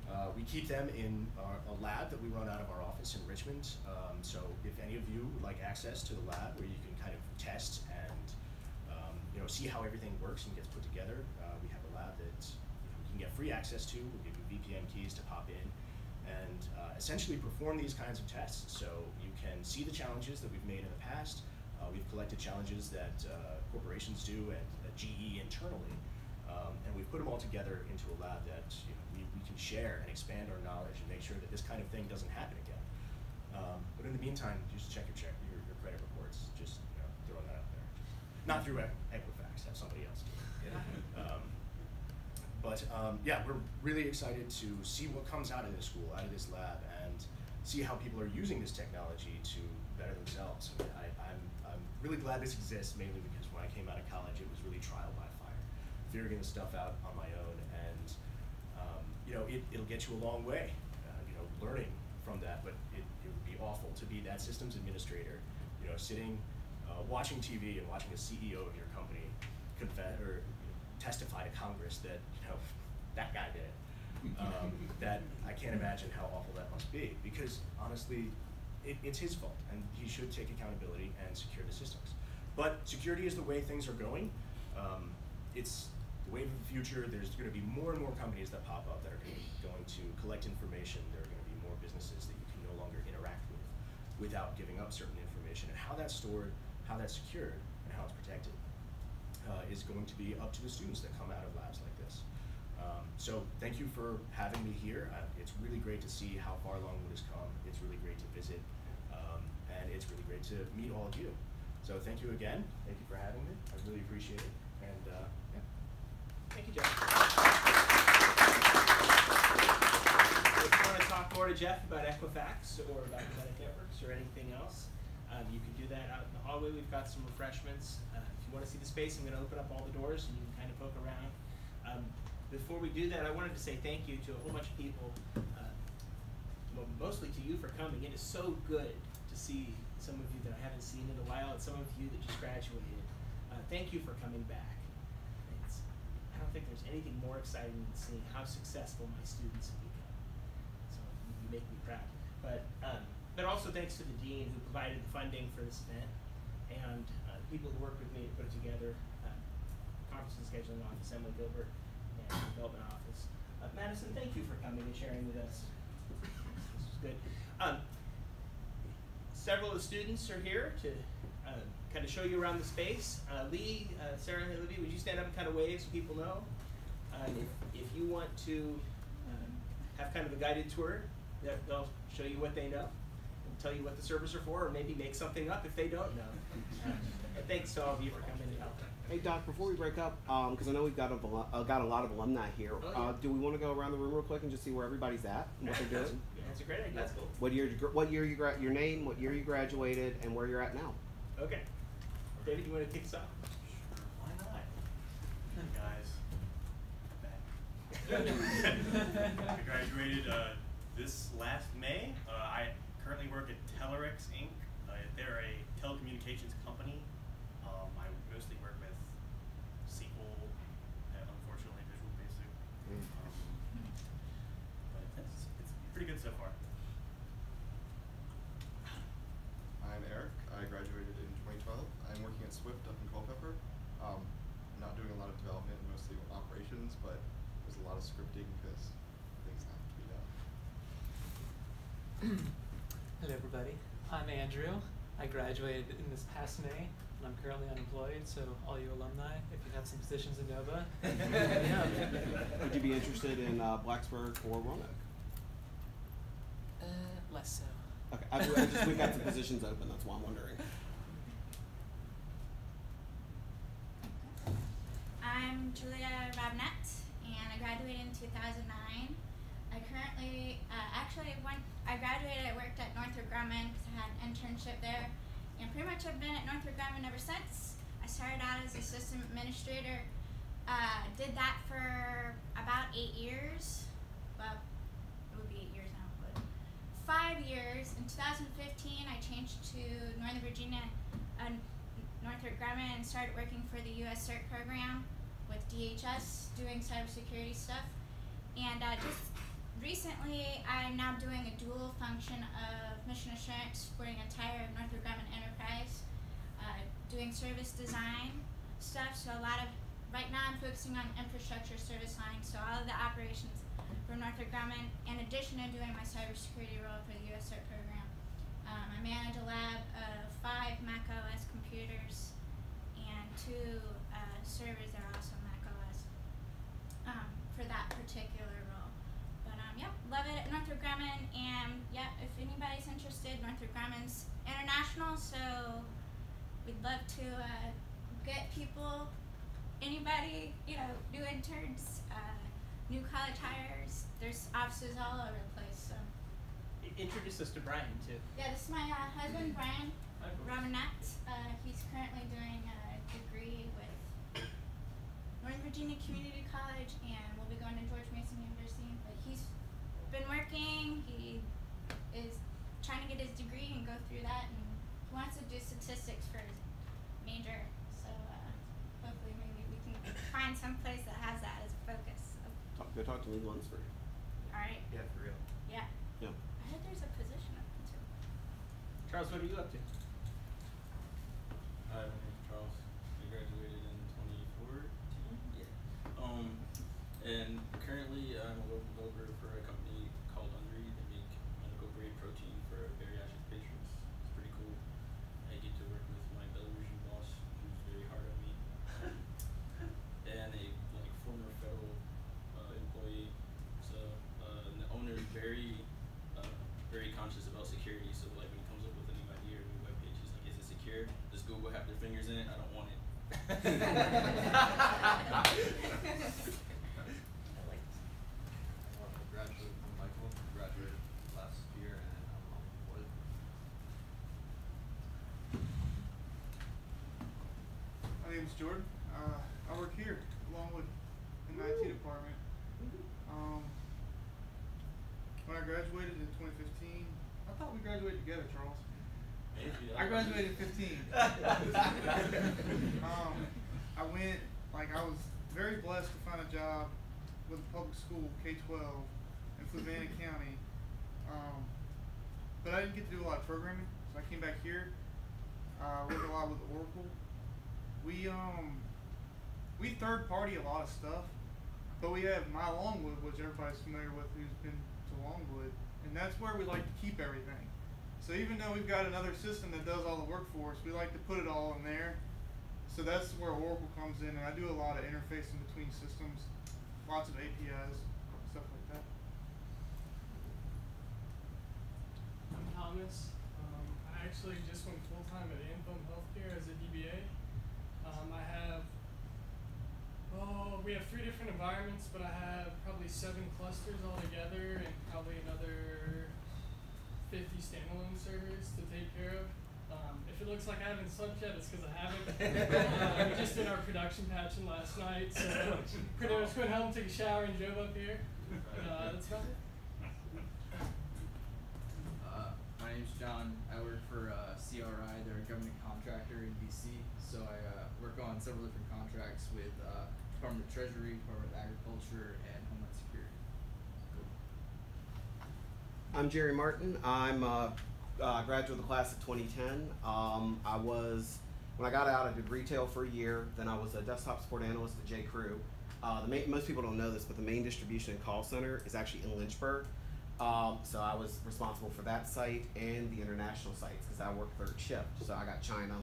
Uh, we keep them in our, a lab that we run out of our office in Richmond. Um, so if any of you would like access to the lab where you can kind of test and um, you know, see how everything works and gets put together, uh, we have a lab that you, know, you can get free access to. We'll give you V P N keys to pop in and uh, essentially perform these kinds of tests. So you can see the challenges that we've made in the past. Uh, we've collected challenges that uh, corporations do at, at G E internally, um, and we've put them all together into a lab that you know, we, we can share and expand our knowledge and make sure that this kind of thing doesn't happen again. Um, but in the meantime, just check your check your, your credit reports. Just you know, throwing that out there. Not through Equifax, have somebody else do it. Um, but um, yeah, we're really excited to see what comes out of this school, out of this lab, and see how people are using this technology to better themselves. I mean, I, I'm, I'm really glad this exists, mainly because when I came out of college, it was really trial by fire, figuring this stuff out on my own, and um, you know, it, it'll get you a long way, uh, you know, learning from that. But it, it would be awful to be that systems administrator, you know, sitting, uh, watching T V and watching a C E O of your company confess or you know, testify to Congress that you know that guy did it. Um, that I can't imagine how awful that must be, because honestly, it, it's his fault, and he should take accountability and secure the systems. But security is the way things are going. Um, it's the wave of the future. There's going to be more and more companies that pop up that are going to, going to collect information. There are going to be more businesses that you can no longer interact with without giving up certain information. And how that's stored, how that's secured, and how it's protected uh, is going to be up to the students that come out of labs like this. Um, so thank you for having me here. Uh, it's really great to see how far Longwood has come. It's really great to visit, um, and it's really great to meet all of you. So thank you again. Thank you for having me. I really appreciate it. And uh, yeah. Thank you, Jeff. If you want to talk more to Jeff about Equifax or about Kinetic Networks or anything else, um, you can do that out in the hallway. We've got some refreshments. Uh, if you want to see the space, I'm going to open up all the doors and you can kind of poke around. Um, Before we do that, I wanted to say thank you to a whole bunch of people, uh, well, mostly to you for coming. It is so good to see some of you that I haven't seen in a while, and some of you that just graduated. Uh, thank you for coming back. It's, I don't think there's anything more exciting than seeing how successful my students have become. So you make me proud. But, um, but also thanks to the dean who provided the funding for this event, and uh, the people who worked with me to put it together, uh, Conference and Scheduling Office, Emily Gilbert, Development Office. Uh, Madison, thank you for coming and sharing with us. This is good. Um, several of the students are here to uh, kind of show you around the space. Uh, Lee, uh, Sarah, and Olivia, would you stand up and kind of wave so people know? Uh, if, if you want to um, have kind of a guided tour, that they'll show you what they know and tell you what the servers are for, or maybe make something up if they don't know. Uh, and thanks to all of you for coming and helping. Hey Doc, before we break up, because um, I know we've got a, uh, got a lot of alumni here, oh, yeah. uh, do we want to go around the room real quick and just see where everybody's at and what they're doing? Yeah, that's a great idea. That's cool. What year? What year you gra your name? What year you graduated, and where you're at now? Okay. David, you want to kick us off? Sure. Why not? Guys. I graduated uh, this last May. Uh, I currently work at Telerex Incorporated. Uh, they're a telecommunications company. Um, I mostly work with S Q L, and unfortunately Visual Basic. Um, but it's, it's pretty good so far. I'm Eric. I graduated in twenty twelve. I'm working at Swift up in Culpeper. Um, not doing a lot of development, mostly operations, but there's a lot of scripting because things have to be done. Hello everybody, I'm Andrew. I graduated in this past May, and I'm currently unemployed, so all you alumni, if you have some positions in Nova, yeah. Would you be interested in uh, Blacksburg or Roanoke? Uh, less so. Okay, I, I just, we've got some positions open, that's why I'm wondering. I'm Julia Robnett, and I graduated in two thousand nine. I currently, uh, actually, when I graduated, I worked at Northrop Grumman because I had an internship there, and pretty much I've been at Northrop Grumman ever since. I started out as a system administrator, uh, did that for about eight years. Well, it would be eight years now, but five years. In two thousand fifteen, I changed to Northern Virginia, uh, Northrop Grumman, and started working for the U S CERT program with D H S, doing cybersecurity stuff. And uh, just recently, I'm now doing a dual function of mission assurance, supporting the entire Northrop Grumman enterprise, uh, doing service design stuff. So a lot of, right now I'm focusing on infrastructure service lines, so all of the operations for Northrop Grumman, in addition to doing my cybersecurity role for the U S C E R T program. Um, I manage a lab of five Mac O S computers and two uh, servers that are also Mac O S um, for that particular role. But um, yeah, love it at Northrop Grumman, and yeah, if anybody's interested, Northrop Grumman's international, so we'd love to uh, get people, anybody, you know, new interns, uh, new college hires. There's offices all over the place, so. Introduce us to Brian, too. Yeah, this is my uh, husband, Brian Robinette. Uh, he's currently doing a degree with Northern Virginia Community College, and will be going to George Mason University. But he's been working. He is trying to get his degree and go through that, and he wants to do statistics for his major. So uh, hopefully maybe we can find some place that has that as a focus. So. Talk, go talk to Lee Lunsford. All right. Yeah, for real. Yeah. Yeah. I heard there's a position open too. Charles, what are you up to? Hi, my name's Charles. I graduated in twenty fourteen. Yeah. Um, and currently I'm a web developer for a company called Unread. They make medical grade protein for bariatric patients. It's pretty cool. I get to work with my Belarusian boss, who's very hard on me, and a like former federal uh, employee. So uh, and the owner is very uh, very conscious about security. So like when he comes up with a new idea or a new web page, he's like, "Is it secure? Does Google have their fingers in it? I don't want it." Graduated from Michael, graduated last year, and I'm unemployed. My name's Jordan. Uh, I work here along with in the I T department. Um, when I graduated in twenty fifteen, I thought we graduated together, Charles. Maybe. I graduated in fifteen. um, I went, like, I was very blessed to find a job with a public school, K twelve, in Fluvanna County. Um, but I didn't get to do a lot of programming, so I came back here. I uh, worked a lot with Oracle. We, um, we third party a lot of stuff, but we have My Longwood, which everybody's familiar with who's been to Longwood, and that's where we like to keep everything. So even though we've got another system that does all the work for us, we like to put it all in there. So that's where Oracle comes in, and I do a lot of interfacing between systems, lots of A P Is, stuff like that. I'm Thomas. Um, I actually just went full-time at Anthem Healthcare as a D B A. Um, I have, oh, we have three different environments, but I have probably seven clusters altogether and probably another fifty standalone servers to take care of. Um, if it looks like I haven't slept yet, it's because I haven't. uh, we just did our production patching last night, so pretty much went home, took a shower, and drove up here. Uh, that's about it. Uh, my name's John. I work for uh, C R I. They're a government contractor in D C. So I uh, work on several different contracts with uh, Department of Treasury, Department of Agriculture, and Homeland Security. Cool. I'm Jerry Martin. I'm a uh, graduate of the class of twenty ten. Um, I was, when I got out, I did retail for a year. Then I was a desktop support analyst at J. Crew. Uh, the main, most people don't know this, but the main distribution and call center is actually in Lynchburg. Um, so I was responsible for that site and the international sites because I worked third shift. So I got China,